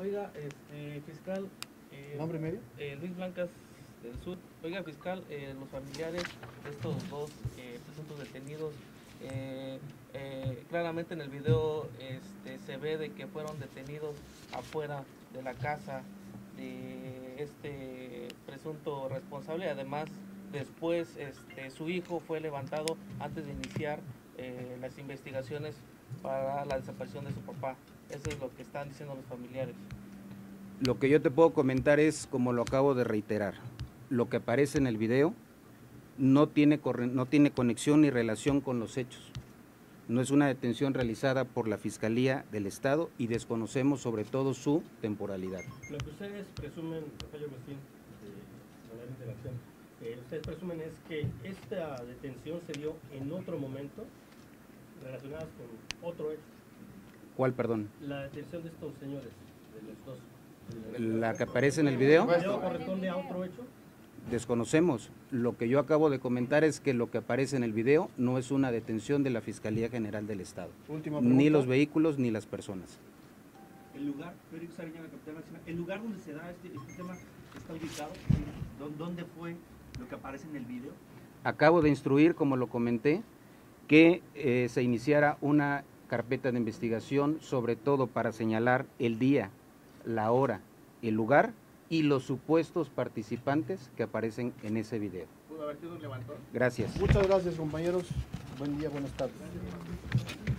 Oiga, fiscal. ¿Nombre y medio? Luis Blancas del Sur. Oiga, fiscal, los familiares de estos dos presuntos detenidos, claramente en el video se ve de que fueron detenidos afuera de la casa de este presunto responsable. Además, después su hijo fue levantado antes de iniciar las investigaciones para la desaparición de su papá. Eso es lo que están diciendo los familiares. Lo que yo te puedo comentar es, como lo acabo de reiterar, lo que aparece en el video no tiene conexión ni relación con los hechos. No es una detención realizada por la Fiscalía del Estado y desconocemos sobre todo su temporalidad. Lo que ustedes presumen, Rafael Agustín, de manera de interacción, ustedes presumen es que esta detención se dio en otro momento, relacionadas con otro hecho. ¿Cuál, perdón? La detención de estos señores, de los dos. ¿La que aparece en el video? ¿El video corresponde a otro hecho? Desconocemos. Lo que yo acabo de comentar es que lo que aparece en el video no es una detención de la Fiscalía General del Estado. Última pregunta. Ni los vehículos ni las personas. El lugar, el lugar donde se da este tema está ubicado, ¿dónde fue lo que aparece en el video? Acabo de instruir, como lo comenté, que se iniciara una carpeta de investigación, sobre todo para señalar el día, la hora, el lugar y los supuestos participantes que aparecen en ese video. ¿Pudo haber sido un levantón? Gracias. Muchas gracias, compañeros. Buen día, buenas tardes.